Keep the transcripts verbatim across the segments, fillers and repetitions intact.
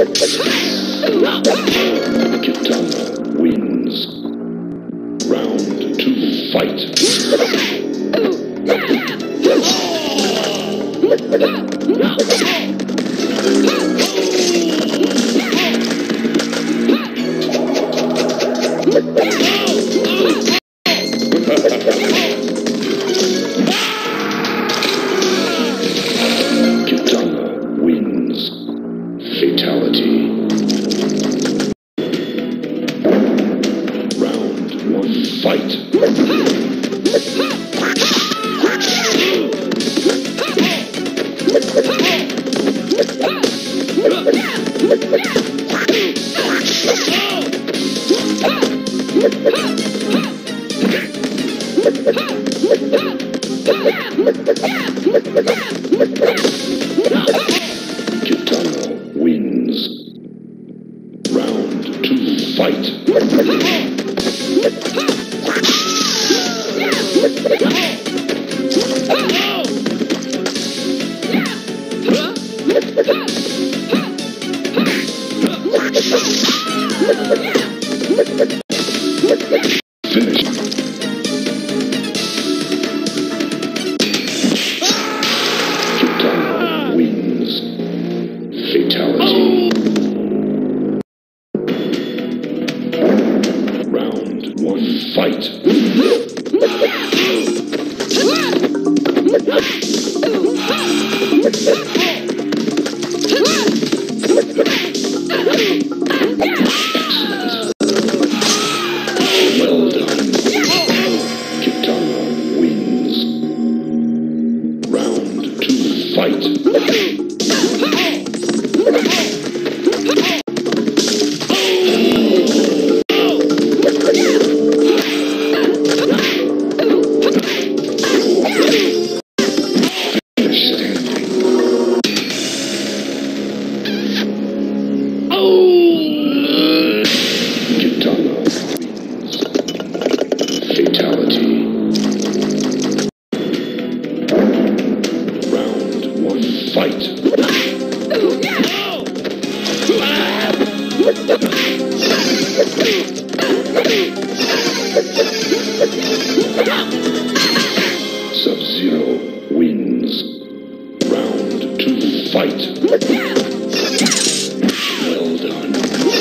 Kitana wins. Round two, fight. Kitana wins. Fatality. Round one, fight. Kitana wins. Round two, fight. Finish. Kitana wins. Fatality. Round one, fight. Well done. Kitana wins. Round two, fight. Kitana wins. Fatality. Round one, fight. Sub-Zero wins. Round two, fight. Well done.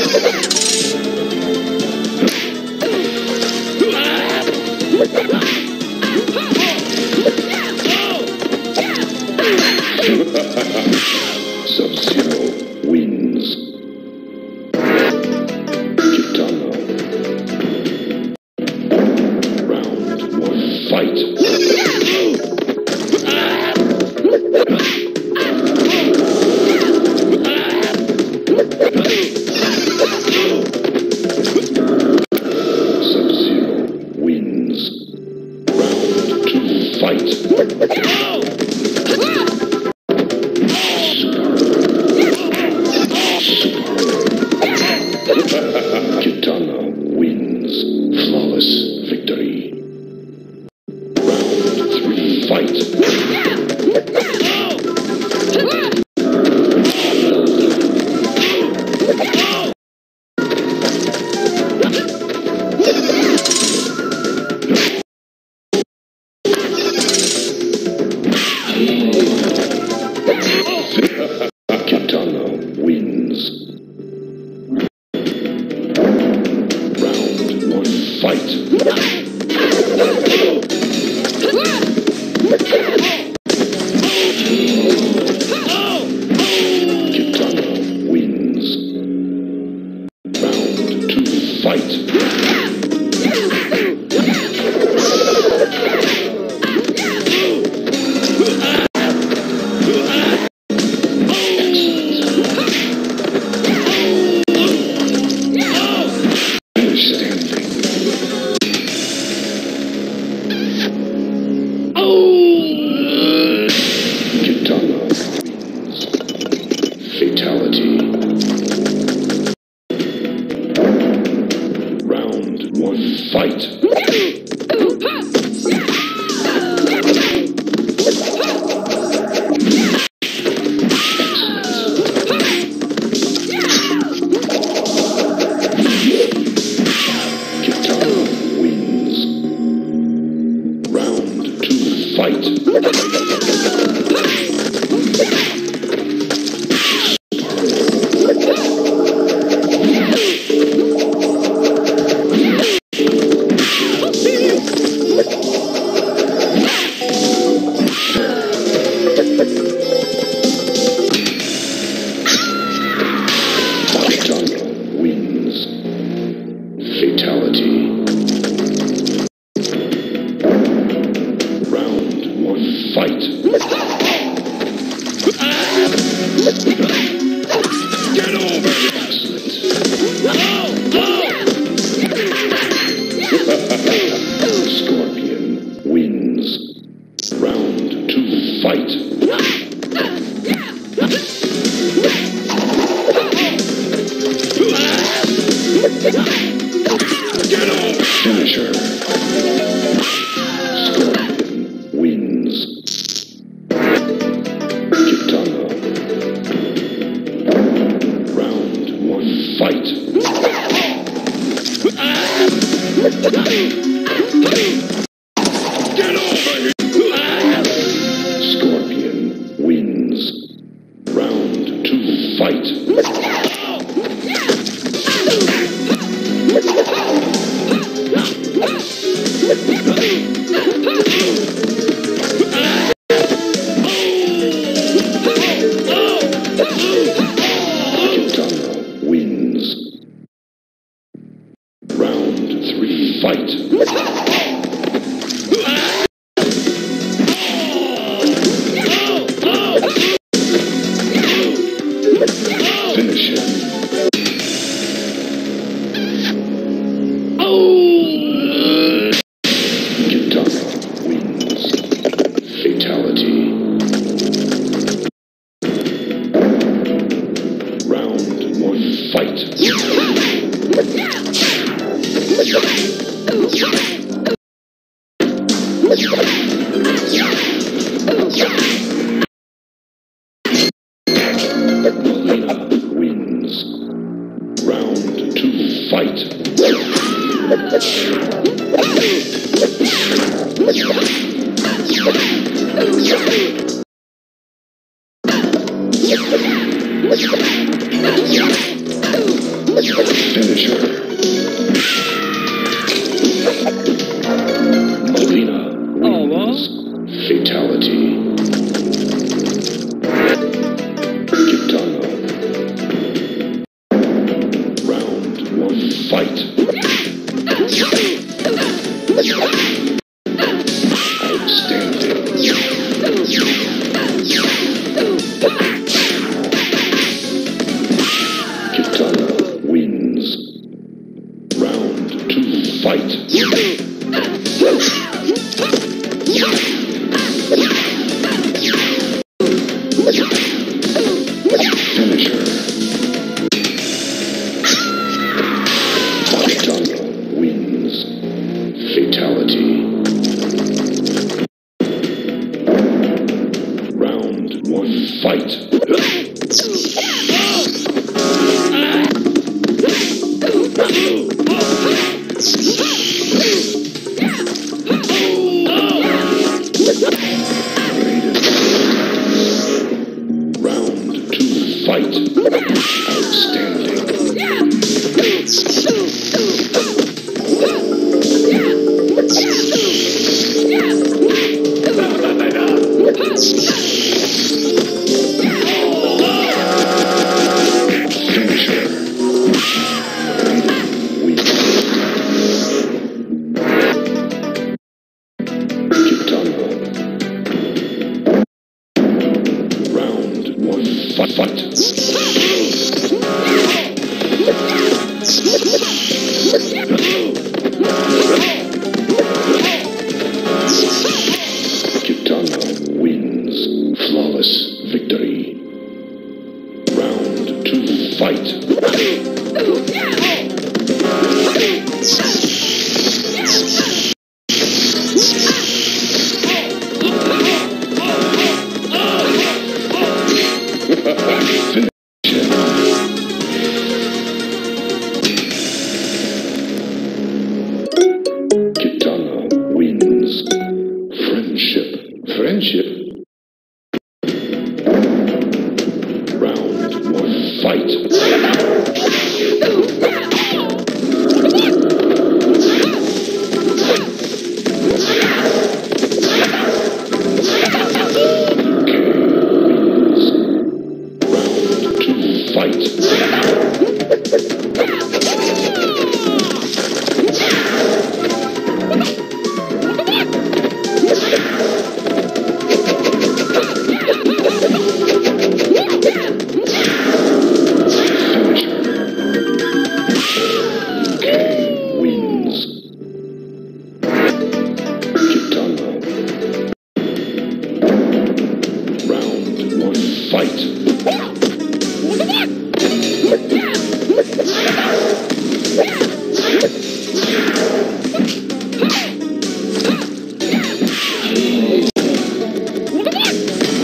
Sub-Zero wins. Kitana. Round one, fight. Sub-Zero wins. Round two, fight. Kitana wins. Flawless victory. Round three, fight. Kitana wins. Round one, fight. Kitana wins. Round two, fight. Fatality. Round one, fight. Excellent. fight. Get over here! Scorpion wins. Round two, fight. Kitana wins. Round three, fight. Finish him. Kitana wins. Fatality. Round one, fight. Melina wins. Round two, fight. Finisher. Melina wins. Fatality. Kitana. Round one, fight. Outstanding. Kitana wins. Round two, fight. Finisher. Kitana wins. Fatality. Round one, fight. Round two, fight. Outstanding. Finisher. Wins. Kitana. Round one, fight. Kitana wins. Flawless victory. Round two, fight. Kitana wins. Friendship. Friendship. Round one, fight.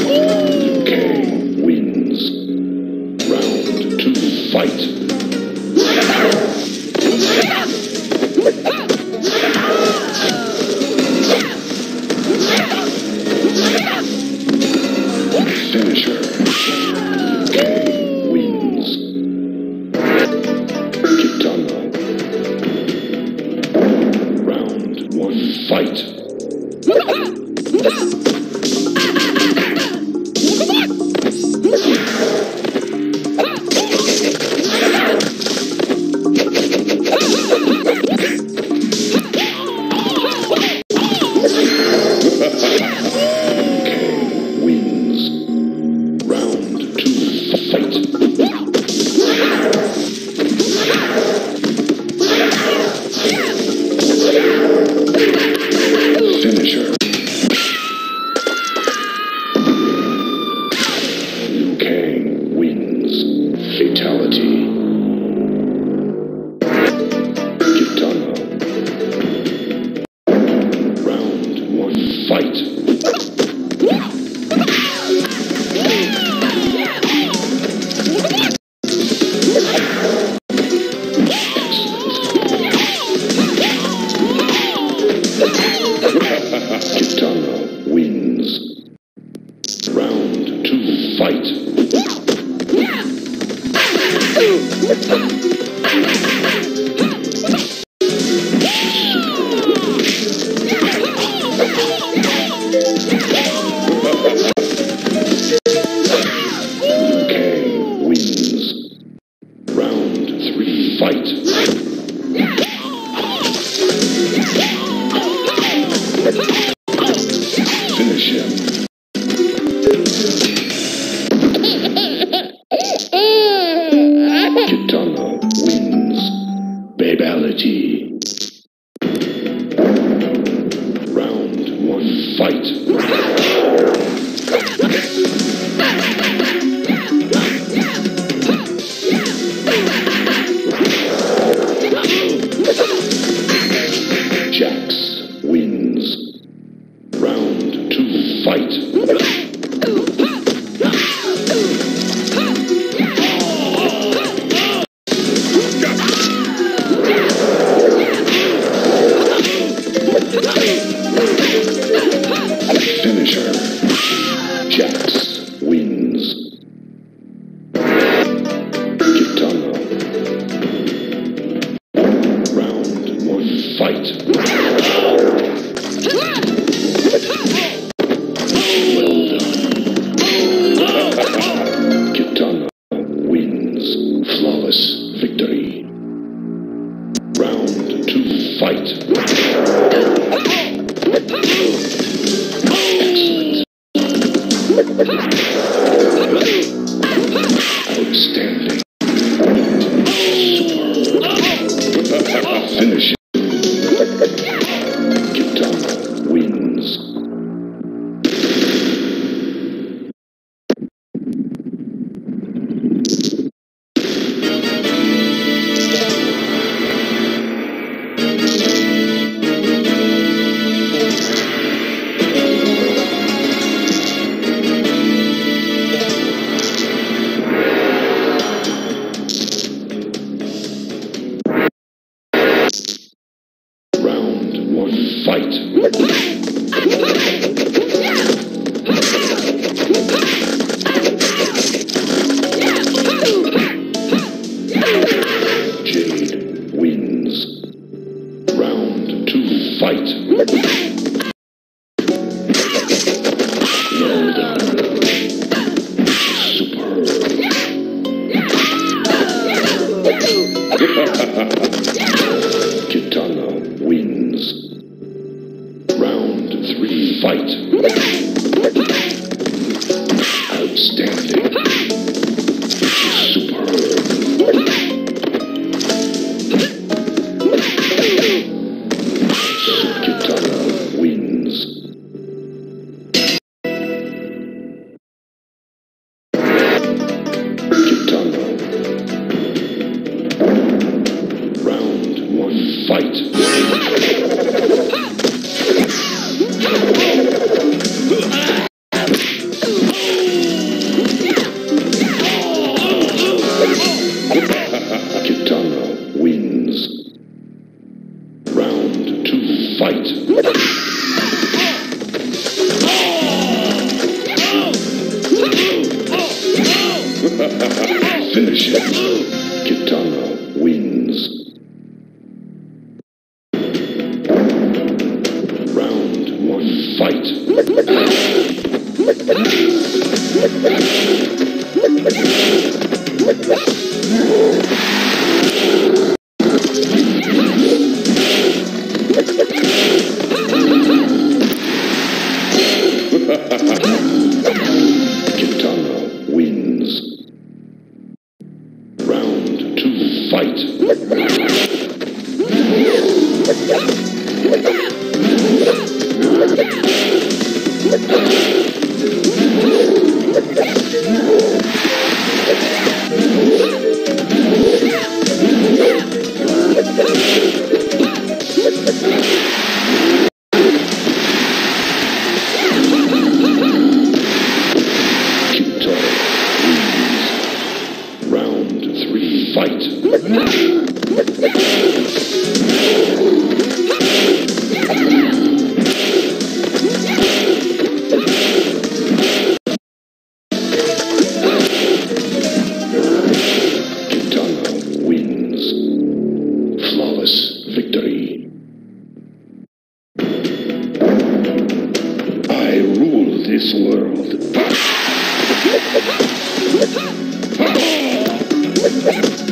Fight! Finisher. Kang wins. Kitana. Round one, fight. Finisher. Liu Kang wins. Fatality. Kitana. Round one, fight. Kitana wins. Round two, fight. Liu Kang wins. Round three, fight. Finish him. Kitana wins. Babality. Round one, fight. Jax wins. Round two, fight. Finisher. Jax wins. Kitana. Round one, fight. Kitana wins. Flawless victory. Round two, fight. Outstanding. Finish him. Kitana wins. Round one, fight. Jade wins. Round two, fight. Well done. Superb. Kitana wins. Round three, fight. Outstanding. Superb. Kitana wins. Kitana. Round one, fight. Kitana fight. Finish it. Kitana wins. Round one, fight. Kitana wins. Round two, fight. Round three, fight. Kitana wins. Flawless victory. I rule this world.